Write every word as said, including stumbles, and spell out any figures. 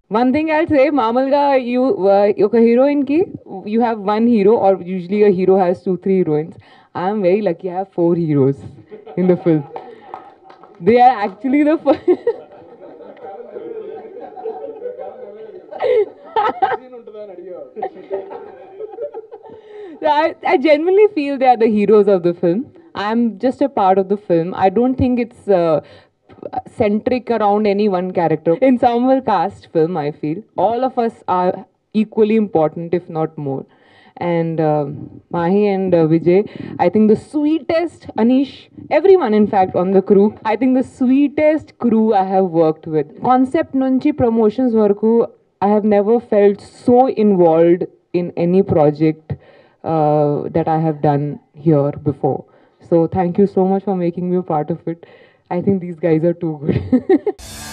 One thing I'll say, Mamalga, you, uh, okay, heroine ki, you have one hero, or usually a hero has two, three heroines. I'm very lucky. I have four heroes in the film. They are actually the first. I, I genuinely feel they are the heroes of the film. I'm just a part of the film. I don't think it's uh, centric around any one character. In some cast film, I feel all of us are equally important, if not more. And uh, Mahi and uh, Vijay, I think the sweetest, Anish, everyone in fact on the crew, I think the sweetest crew I have worked with. Concept nunchi promotions varaku, I have never felt so involved in any project uh, that I have done here before. So thank you so much for making me a part of it. I think these guys are too good.